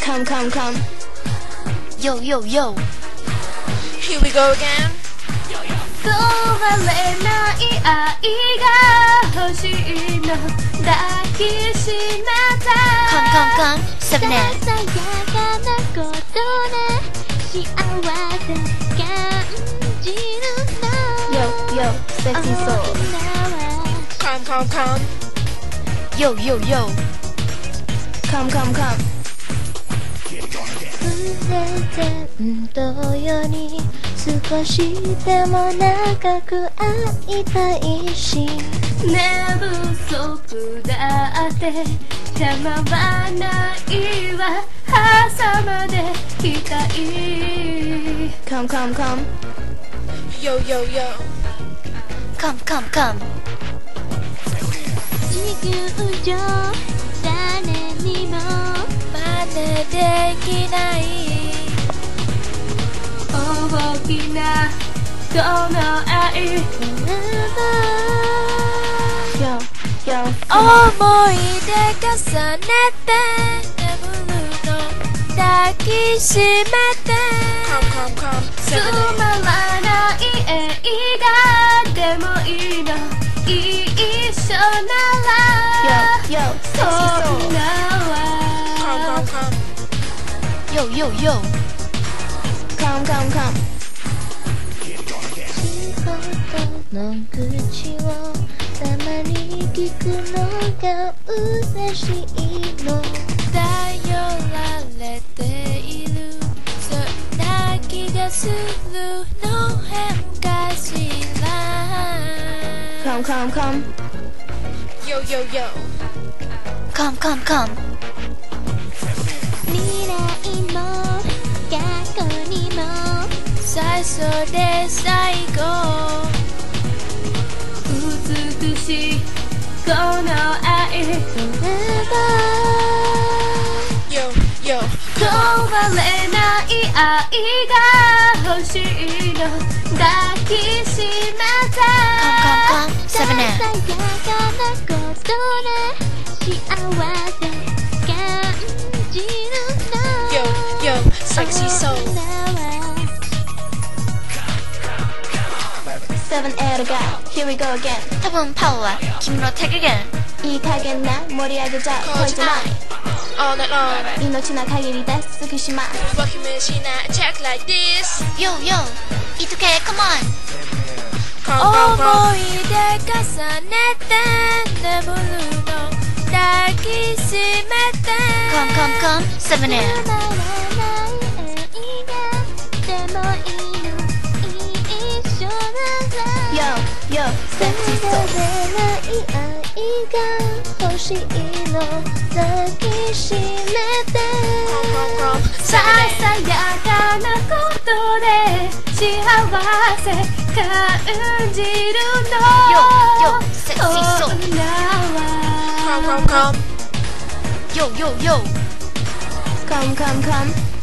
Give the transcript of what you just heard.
Come, come, come. Yo, yo, yo. Here we go again. 変われない愛が欲しいの抱きしめて Come, come, come. 7 ささやかなことで幸せ感じるの Yo, yo, sexy soul. Come, come, come. Yo, yo, yo. Come, come, come. プレゼントより少しでも長く会いたいし寝不足だって構わないわ朝まで来たい Come, come, come. Yo, yo, yo. Come, come, come. 地球上誰にも真似できない大きなこの愛 Yo, yo. 思い出重ねて眠るの抱きしめて Come, come, come. つ 7 8. まらない映画でもいいの一緒なら Yo, yo, そんな Come, は come, come. Yo, yo, yo. Come, come, come. 仕事の口をたまに聞くのが嬉しいの頼られているそんな気がするの変かしら Come, come, come. Yo, yo, yo. Come, come, come. 未来も過去にも最初で最後美しいこの愛 Yo, yo. 変われない愛が欲しいの抱きしめて Come, come, come. 7 さ 8. さやかなことで幸せ感じるの Yo, yo. Sexy soul. 7-8 が Here we go again 多分パオは君の手加減いい加減な盛り上げじゃ恋じゃない All night long. 命な限りですぐしま Walking machine attack like this. Yo, yo. It's okay, come on. Come, come, come. 思い出重ねて眠るの抱きしめて Come, come, come. 7 8. つまらない映画でもいいの一緒なら Yo, yo, sexy soul 変われない愛が欲しいの抱きしめて Come, come, come. ささやかなことで幸せ感じるの Yo, yo, sexy soul. 女は Come, come, come. Yo, yo, yo. Come, come, come.